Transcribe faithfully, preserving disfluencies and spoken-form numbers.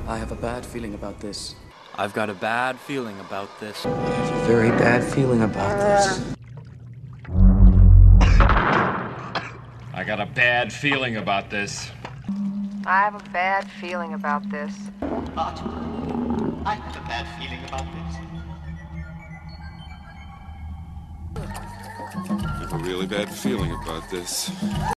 I have a bad feeling about this. I've got a bad feeling about this. I have a very bad feeling about this. I got a bad feeling about this. I have a bad feeling about this. But I have a bad feeling about this. I have a really bad feeling about this.